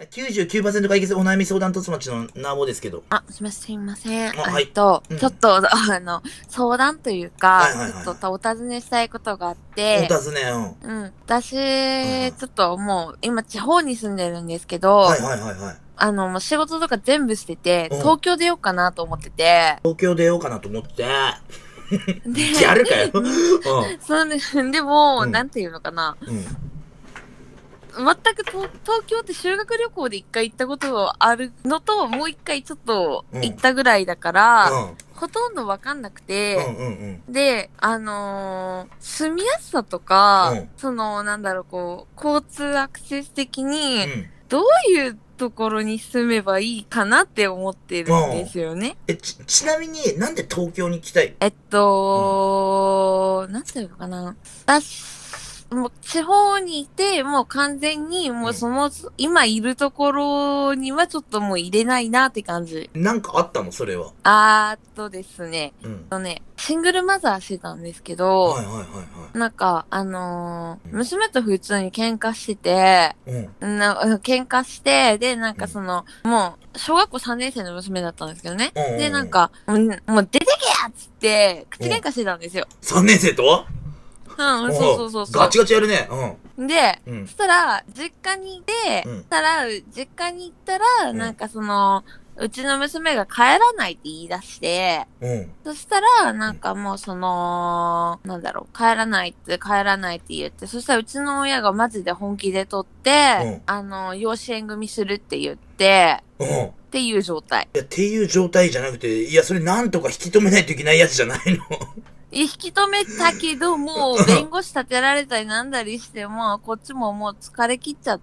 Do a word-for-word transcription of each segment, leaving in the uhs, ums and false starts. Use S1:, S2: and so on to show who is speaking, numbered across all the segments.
S1: きゅうじゅうきゅうパーセント 解決お悩み相談とつまちのなぼですけど。
S2: あ、すみません、すみません。
S1: はい。
S2: えっと、
S1: うん、
S2: ちょっと、あの、相談というか、
S1: はいはいはい、
S2: ちょっとお尋ねしたいことがあって、
S1: お尋ね、うん。
S2: うん。私、
S1: はいはい、
S2: ちょっともう、今地方に住んでるんですけど、
S1: はいはいはいはい。
S2: あの、もう仕事とか全部捨てて、
S1: うん、
S2: 東京出ようかなと思ってて。
S1: 東京出ようかなと思って。
S2: で、
S1: ギャルかよ。うん。
S2: そうね、でも、
S1: うん、
S2: なんていうのかな。
S1: うん。
S2: 全く東東京って修学旅行で一回行ったことがあるのと、もう一回ちょっと行ったぐらいだから、
S1: うん、
S2: ほとんどわかんなく
S1: うん
S2: て、
S1: うんうん。
S2: で、あのー住みやすさとか、
S1: うん、
S2: その、なんだろう、こう、交通アクセス的に、
S1: うん。
S2: どういうところに住めばいいかなって思ってるんですよね。
S1: え、ち、ちなみになんで東京に来たい？
S2: えっと、なんていうのかな。私、もう地方にいて、もう完全に、もうその、今いるところにはちょっともう入れないなって感じ。
S1: なんかあったのそれは。
S2: あーっとですね。
S1: うん。
S2: とね、シングルマザーしてたんですけど、
S1: はいはいはいは
S2: なんか、あのー
S1: うん
S2: 娘と普通に喧嘩してて、
S1: い。うん。
S2: な喧嘩して、で、なんかその、もう、小学校さんねん生の娘だったんですけどね。
S1: うんうんうん
S2: で、なんか、もう、もう出てけやっつって、口喧嘩してたんですよ。
S1: さんねん生と？
S2: うん、そうそうそうそう。
S1: ガチガチやるね。
S2: で、
S1: うん。うん。
S2: そしたら、実家にいて、
S1: うん
S2: そしたら、実家に行ったら、
S1: うん
S2: なんかその、うちの娘が帰らないって言い出して、
S1: うん。
S2: そしたら、なんかもうその、なんだろう、帰らないって帰らないって言って、そしたらうちの親がマジで本気で取って、
S1: うん
S2: あの、養子縁組するって言って、
S1: うん。
S2: っていう状態。
S1: いや、っていう状態じゃなくて、いや、それなんとか引き止めないといけないやつじゃないの？
S2: 引き止めたけど、もう弁護士立てられたりなんだりしても、こっちももう疲れ切っちゃって。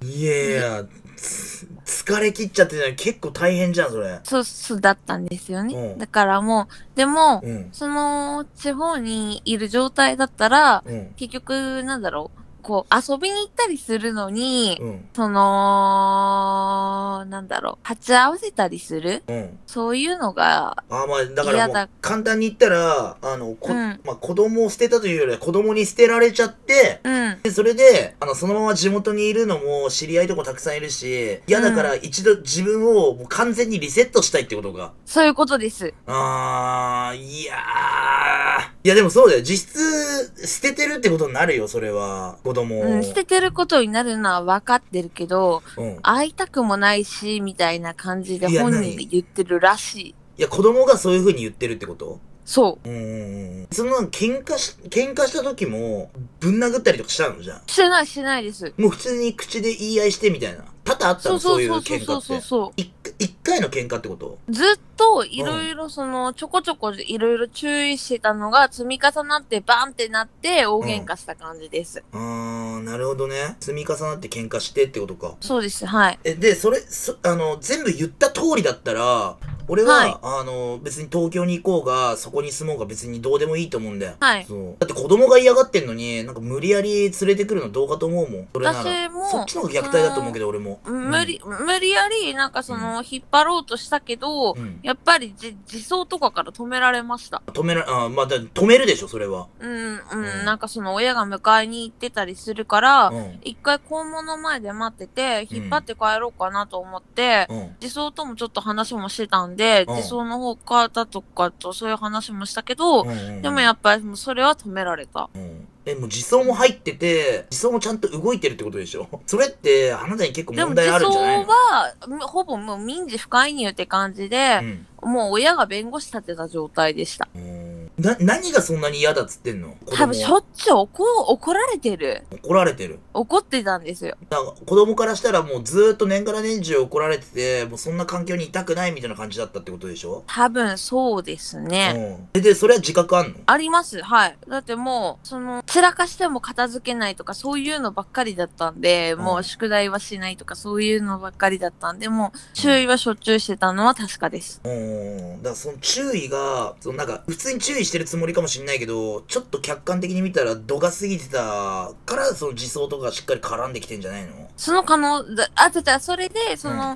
S1: いやいや、つ疲れ切っちゃってない結構大変じゃん、それ。
S2: そう、そうだったんですよね。
S1: うん
S2: だからもう、でも、
S1: うん。
S2: その地方にいる状態だったら、
S1: うん。
S2: 結局、なんだろう、こう、遊びに行ったりするのに、
S1: うん。
S2: その、なんだろう、鉢合わせたりする
S1: うん。
S2: そういうのが
S1: ああ、まあ、だからもう
S2: 嫌だ。、
S1: 簡単に言ったら、あの、こ、
S2: うん
S1: まあ、子供を捨てたというよりは子供に捨てられちゃって、
S2: うん。
S1: で、それで、あの、そのまま地元にいるのも知り合いとかたくさんいるし、嫌だから一度自分をもう完全にリセットしたいってことか。
S2: そういうことです。
S1: あー、いやー。いやでもそうだよ。実質、捨ててるってことになるよ、それは。子供を。
S2: うん、捨ててることになるのは分かってるけど、
S1: うん。
S2: 会いたくもないし、みたいな感じで
S1: いや
S2: 本人が言ってるらしい。
S1: いや、子供がそういう風に言ってるってこと？
S2: そう。
S1: うんうんうん。その、喧嘩し、喧嘩した時も、ぶん殴ったりとかしたのじゃん。
S2: してない、してないです。
S1: もう普通に口で言い合いしてみたいな。多々あったの、そういう喧嘩って。
S2: そうそう。
S1: 一一回の喧嘩ってこと？
S2: ずっといろいろその、ちょこちょこいろいろ注意してたのが積み重なってバンってなって大喧嘩した感じです。
S1: あー、なるほどね。積み重なって喧嘩してってことか。
S2: そうです、はい。
S1: え、で、それ、そ、あの、全部言った通りだったら、俺は、
S2: はい、
S1: あの、別に東京に行こうが、そこに住もうが別にどうでもいいと思うんだよ。
S2: はい。
S1: そう。だって子供が嫌がってんのに、なんか無理やり連れてくるのどうかと思うもん。それなら。
S2: 私も、
S1: そっちの方が虐待だと思うけど、俺も。
S2: 無理、無理やり、なんかその、引っ張ろうとしたけど、
S1: うん、
S2: やっぱりじ自走とかから止められました。
S1: 止めら、あ、まあ、だ止めるでしょ、それは。
S2: うん、うん、
S1: うん
S2: なんかその親が迎えに行ってたりするから、
S1: うん、
S2: 一回校門の前で待ってて、引っ張って帰ろうかなと思って、
S1: うん、
S2: 自走ともちょっと話もしてたんで、
S1: うん、
S2: 自走の方方とかとそういう話もしたけど、
S1: うんうんうん、
S2: でもやっぱりもうそれは止められた。
S1: うんえ、もう自走も入ってて、自走もちゃんと動いてるってことでしょ？それって、あなたに結構問題あるんじゃないの？
S2: でも自走は、ほぼもう民事不介入って感じで、うん、もう親が弁護士立てた状態でした。
S1: な、何がそんなに嫌だっつってんの？
S2: 多分しょっちゅう怒、怒られてる。
S1: 怒られてる。
S2: 怒ってたんですよ。
S1: だから子供からしたらもうずーっと年がら年中怒られてて、もうそんな環境にいたくないみたいな感じだったってことでしょ？
S2: 多分そうですね。
S1: うん。で、それは自覚あんの？
S2: あります。はい。だってもう、その、散らかしても片付けないとかそういうのばっかりだったんで、うん、もう宿題はしないとかそういうのばっかりだったんで、もう注意はしょっちゅうしてたのは確かです。
S1: うん。だからその注意が、そのなんか普通に注意してるつもりかもしんないけど、ちょっと客観的に見たら度が過ぎてたから、その自走とかしっかり絡んできてんじゃないの？
S2: その可能、あ、じゃあそれで、その、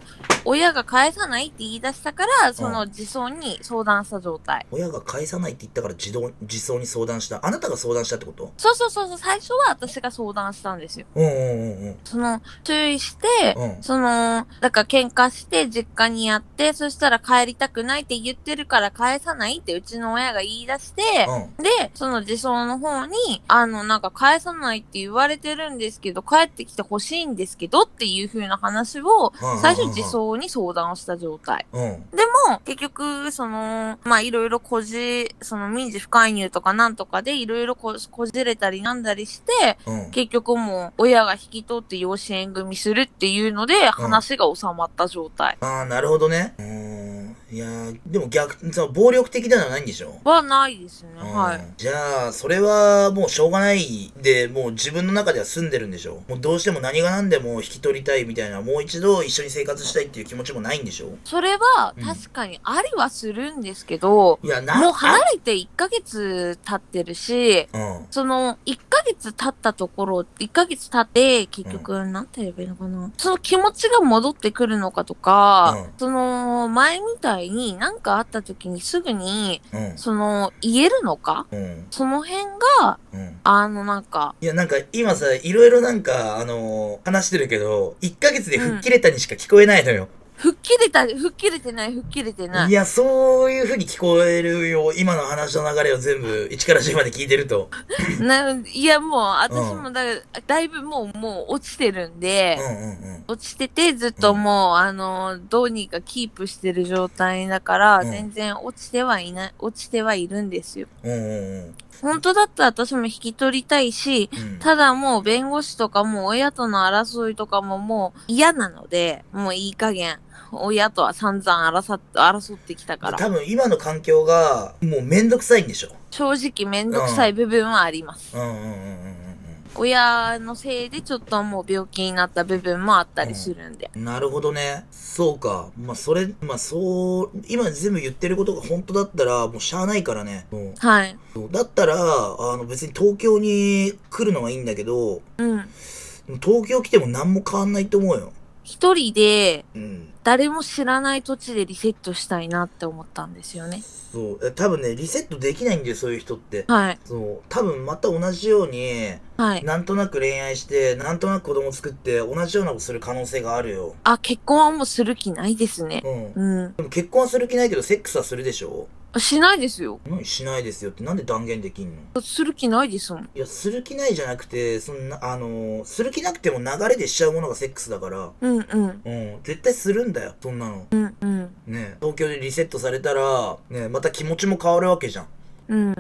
S2: 親が返さないって言い出したから、その児相に相談した状態。
S1: 親が返さないって言ったから児童、児相に相談した。あなたが相談したってこと？
S2: そうそうそうそう、最初は私が相談したんですよ。
S1: うんうんうんうん。
S2: その、注意して、うん、その、だから喧嘩して実家にやって、そしたら帰りたくないって言ってるから返さないってうちの親が言い出して、うん、で、その児相の方に、あの、なんか返さないって言われてるんですけど、帰ってきてほしいんですけどっていう風な話を、最初児相に相談をした状態。うん、でも、結局、その、まあ、いろいろこじ、その民事不介入とかなんとかでいろいろこ、こじれたりなんだりして、うん、結局もう、親が引き取って養子縁組するっていうので、話が収まった状態。
S1: うん、ああ、なるほどね。うーん。いやー、でも逆、その暴力的なのはないんでしょ？
S2: はないですね。はい。
S1: じゃあ、それはもうしょうがないで、もう自分の中では住んでるんでしょ？もうどうしても何が何でも引き取りたいみたいな、もう一度一緒に生活したいっていう気持ちもないんでしょ？
S2: それは、確かにありはするんですけど、うん、いやなもう離れていっかげつ経ってるし、うん、その、いっかげつ経ったところ、いっかげつ経って、結局、うん、なんて言えばいいのかな。その気持ちが戻ってくるのかとか、うん、その、前みたいに何かあった時にすぐに、うん、その、言えるのか、うん、その辺が、うん、あの、なんか。
S1: いや、なんか今さ、いろいろなんか、あのー、話してるけど、いっかげつで吹っ切れたにしか聞こえないのよ。
S2: 吹っ切れた、吹っ切れてない、吹っ切れてない。
S1: いや、そういう風に聞こえるよ。今の話の流れを全部、いちからじゅうまで聞いてると。
S2: な、いや、もう、私もだ、だいぶもう、もう落ちてるんで、うんうんうん、落ちてて、ずっともう、うん、あの、どうにかキープしてる状態だから、うん、全然落ちてはいない、落ちてはいるんですよ。うんうんうん、本当だったら私も引き取りたいし、うん、ただもう弁護士とかも親との争いとかももう嫌なので、もういい加減。親とは散々争って、争ってきたから。
S1: 多分今の環境がもうめんどくさいんでしょ？
S2: 正直めんどくさい部分はあります。うんうんうんうんうん。親のせいでちょっともう病気になった部分もあったりするんで。
S1: うん、なるほどね。そうか。まあそれ、まあそう、今全部言ってることが本当だったらもうしゃあないからね。うん、
S2: はい。
S1: だったら、あの別に東京に来るのはいいんだけど、うん。東京来ても何も変わんないと思うよ。
S2: 一人で、うん。誰も知らない土地でリセットしたいなって思ったんですよね。
S1: そう。多分ね、リセットできないんだよ、そういう人って。
S2: はい。
S1: そう。多分また同じように、はい。なんとなく恋愛して、なんとなく子供作って、同じようなことする可能性があるよ。
S2: あ、結婚はもうする気ないですね。うん。
S1: うん。でも結婚はする気ないけど、セックスはするでしょ？
S2: しないですよ。
S1: 何しないですよってなんで断言できんの？
S2: する気ないですもん。
S1: いや、する気ないじゃなくて、そんな、あのー、する気なくても流れでしちゃうものがセックスだから。うんうん。うん。絶対するんだよ、そんなの。うんうん。ね、東京でリセットされたら、ね、また気持ちも変わるわけじゃん。うん。うん。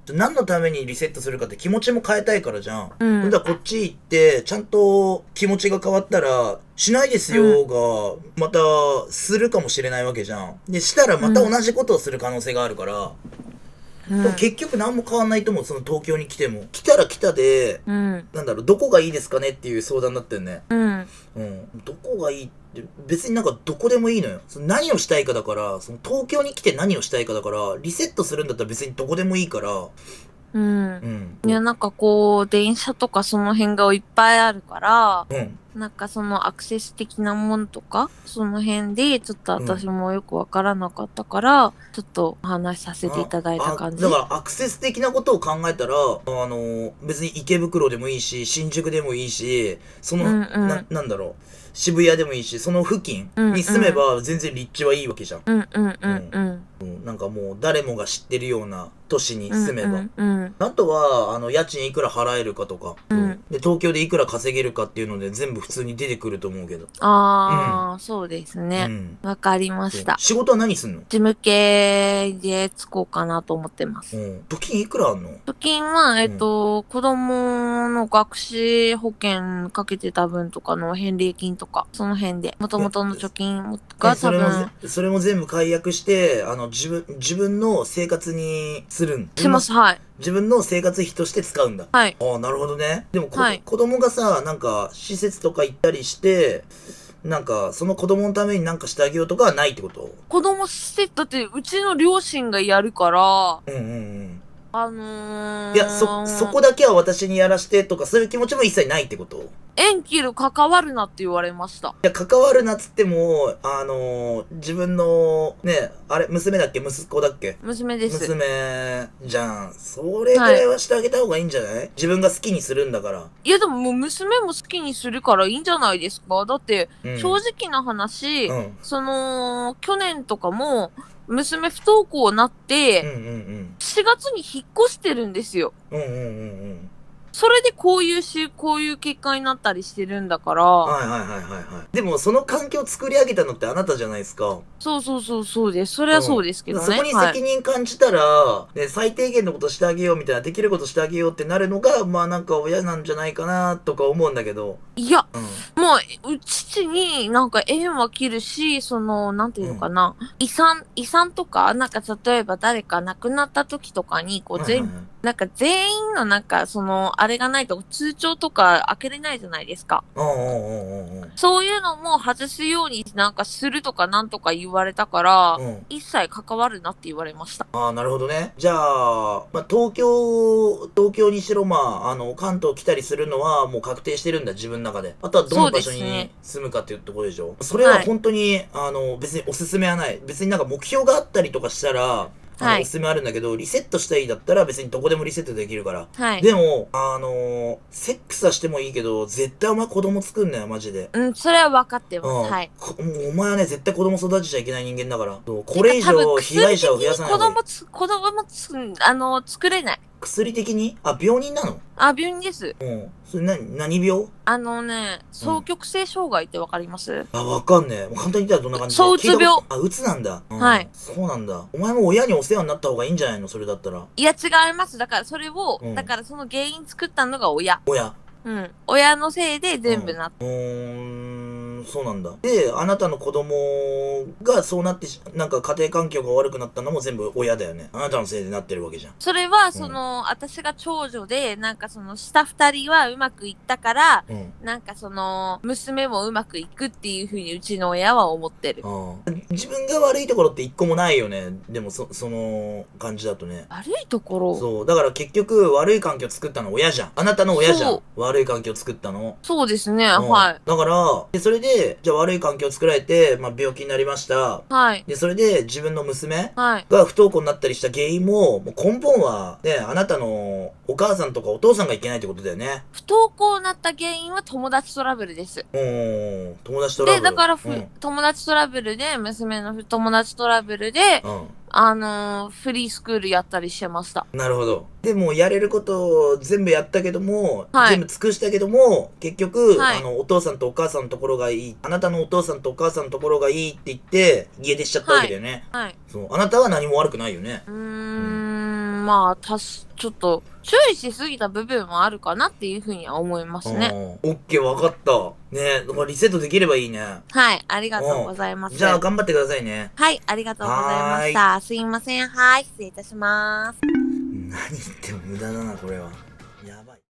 S1: 何のためにリセットするかって気持ちも変えたいからじゃん。うん。だからこっち行って、ちゃんと気持ちが変わったら、しないですよが、また、するかもしれないわけじゃん。で、したらまた同じことをする可能性があるから、うん、でも結局何も変わんないと思う、その東京に来ても。来たら来たで、うん、なんだろう、どこがいいですかねっていう相談だったよね。うん。うん。どこがいいって、別になんかどこでもいいのよ。その何をしたいかだから、その東京に来て何をしたいかだから、リセットするんだったら別にどこでもいいから、
S2: うん。うん。いや、なんかこう、電車とかその辺がいっぱいあるから、うん。なんかそのアクセス的なもんとか、その辺でちょっと私もよくわからなかったから、うん、ちょっとお話しさせていただいた感じ。
S1: だからアクセス的なことを考えたら、あの、別に池袋でもいいし、新宿でもいいし、その、うんうん、な、なんだろう。渋谷でもいいし、その付近に住めば全然立地はいいわけじゃん。うんうんうんうん。うん、なんかもう誰もが知ってるような都市に住めば。うんうんうん、あとは、あの、家賃いくら払えるかとか、うん、で、東京でいくら稼げるかっていうので全部普通に出てくると思うけど。
S2: ああ、うん、そうですね。わ、うん、かりました。
S1: 仕事は何すんの？
S2: 事務系でつこうかなと思ってます。
S1: うん。貯金いくらあんの？
S2: 貯金は、えっと、うん、子供の学資保険かけてた分とかの返礼金とか、その辺で、元々の貯金が多分。それも、
S1: それも全部解約して、あの、自分、自分の生活にするん
S2: します、はい。
S1: 自分の生活費として使うんだ。はい。ああ、なるほどね。でも、はい、子供がさ、なんか、施設とか行ったりして、なんか、その子供のためになんかしてあげようとかはないってこと？
S2: 子供施設、だって、うちの両親がやるから、
S1: うんうんうん。
S2: あのー、
S1: いや、そ、そこだけは私にやらしてとか、そういう気持ちも一切ないってこと？
S2: 縁切る、関わるなって言われました。い
S1: や、関わるなっつっても、あのー、自分の、ね、あれ、娘だっけ息子だっけ
S2: 娘です。
S1: 娘じゃん。それぐらいはしてあげた方がいいんじゃない、はい、自分が好きにするんだから。
S2: いや、でももう娘も好きにするからいいんじゃないですか。だって、うん、正直な話、うん、その、去年とかも、娘不登校になって、うんうんうん、しがつに引っ越してるんですよ。うんうんうんうん。それでこういうし、こういう結果になったりしてるんだから。
S1: はいはいはいはいはい。でもその環境を作り上げたのってあなたじゃないですか。
S2: そうそうそうそうです。それはそうですけどね。うん、
S1: そこに責任感じたら、はい、ね、最低限のことしてあげようみたいな、できることしてあげようってなるのが、まあなんか親なんじゃないかなとか思うんだけど。
S2: いや、うん、もう、父になんか縁は切るし、その、なんていうのかな、うん、遺産、遺産とか、なんか例えば誰か亡くなった時とかに、こう全、はいはいはい、なんか全員のなんか、その、あれがないと通帳とか開けれないじゃないですか。そういうのも外すようになんかするとかなんとか言われたから、うん、一切関わるなって言われました。
S1: ああ、なるほどね。じゃあ、まあ、東京、東京にしろ、まあ、あの、関東来たりするのはもう確定してるんだ、自分の中で。あとはどの場所に住むかっていうところでしょ。それは本当に、はい、あの、別におすすめはない。別になんか目標があったりとかしたら、あの、おすすめあるんだけど、リセットしたいだったら別にどこでもリセットできるから。はい。でも、あのー、セックスはしてもいいけど、絶対お前子供作んなよ、マジで。
S2: うん、それは分かってます。うん、はい。
S1: もうお前はね、絶対子供育てちゃいけない人間だから。これ以上被害者を増やさない方がいい。
S2: 子供つ、子供もつ、あの、作れない。
S1: 薬的にあ、病人なの？
S2: あ、病人です。
S1: うん。それ何、何病？
S2: あのね、双極性障害ってわかります？うん、
S1: あ、わかんねえ。もう簡単に言ったらどんな感じ？
S2: そう、うつ病。
S1: あ、うつなんだ。うん、
S2: はい。
S1: そうなんだ。お前も親にお世話になった方がいいんじゃないの？それだったら。
S2: いや、違います。だからそれを、うん、だからその原因作ったのが親。
S1: 親。
S2: うん。親のせいで全部なった。
S1: うん。うーん、そうなんだ。で、あなたの子供がそうなって、なんか家庭環境が悪くなったのも全部親だよね。あなたのせいでなってるわけじゃん。
S2: それは、その、うん、私が長女で、なんかその下二人はうまくいったから、うん、なんかその、娘もうまくいくっていうふうにうちの親は思ってる。
S1: 自分が悪いところって一個もないよね。でもそ、その感じだとね。
S2: 悪いところ？
S1: そう。だから結局悪い環境作ったの親じゃん。あなたの親じゃん。悪い環境作ったの。
S2: そうですね、うん、はい。
S1: だから、で、それで、じゃあ悪い環境作られて、まあ病気になりました。
S2: はい。
S1: で、それで自分の娘が不登校になったりした原因も、もう根本は、ね、あなたのお母さんとかお父さんがいけないってことだよね。
S2: 不登校になった原因は友達トラブルです。
S1: うん、友達トラブル。
S2: で、だから、
S1: うん、
S2: 友達トラブルで、娘の友達トラブルで、うん、あのー、フリースクールやったりしてました。
S1: なるほど。でも、やれることを全部やったけども、はい、全部尽くしたけども、結局、はい、あの、お父さんとお母さんのところがいい、あなたのお父さんとお母さんのところがいいって言って、家出しちゃったわけだよね。はい。はい、そう。あなたは何も悪くないよね。
S2: うーん、うん、まあ、たし、ちょっと、注意しすぎた部分もあるかなっていうふうには思いますね。
S1: オッケー、わかった。ねえ、だからリセットできればいいね。
S2: はい、ありがとうございます。
S1: じゃあ、頑張ってくださいね。
S2: はい、ありがとうございました。すいません。はい、失礼いたします。
S1: 何言っても無駄だな、これは。やばい。